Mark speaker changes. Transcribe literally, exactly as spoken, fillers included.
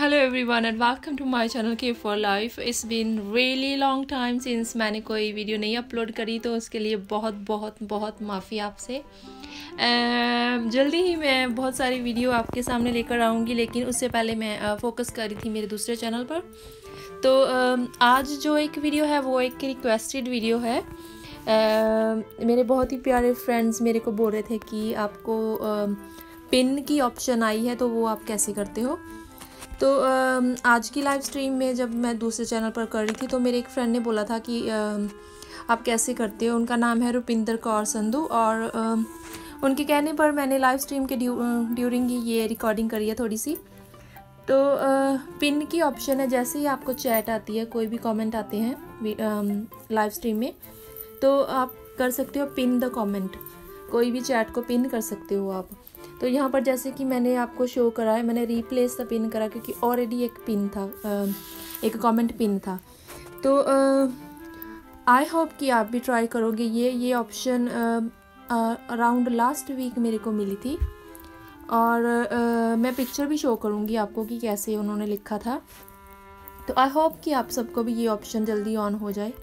Speaker 1: Hello everyone and welcome to my channel K for Life. It's been really long time since मैंने कोई video नहीं upload करी, तो उसके लिए बहुत बहुत बहुत माफ़ी आपसे। जल्दी ही मैं बहुत सारी वीडियो आपके सामने लेकर आऊँगी, लेकिन उससे पहले मैं फोकस कर रही थी मेरे दूसरे चैनल पर। तो आज जो एक वीडियो है वो एक रिक्वेस्टेड वीडियो है। uh, मेरे बहुत ही प्यारे फ्रेंड्स मेरे को बोल रहे थे कि आपको पिन की ऑप्शन आई है तो वो आप कैसे करते हो। तो आज की लाइव स्ट्रीम में जब मैं दूसरे चैनल पर कर रही थी तो मेरे एक फ्रेंड ने बोला था कि आप कैसे करते हो। उनका नाम है रुपिंदर कौर संधू, और उनके कहने पर मैंने लाइव स्ट्रीम के ड्यू ड्यूरिंग ही ये रिकॉर्डिंग करी है थोड़ी सी। तो पिन की ऑप्शन है, जैसे ही आपको चैट आती है, कोई भी कमेंट आते हैं लाइव स्ट्रीम में, तो आप कर सकते हो पिन द कमेंट। कोई भी चैट को पिन कर सकते हो आप। तो यहाँ पर जैसे कि मैंने आपको शो करा है, मैंने रिप्लेस द पिन करा क्योंकि ऑलरेडी एक पिन था, एक कमेंट पिन था। तो आई होप कि आप भी ट्राई करोगे। ये ये ऑप्शन अराउंड लास्ट वीक मेरे को मिली थी, और uh, मैं पिक्चर भी शो करूँगी आपको कि कैसे उन्होंने लिखा था। तो आई होप कि आप सबको भी ये ऑप्शन जल्दी ऑन हो जाए।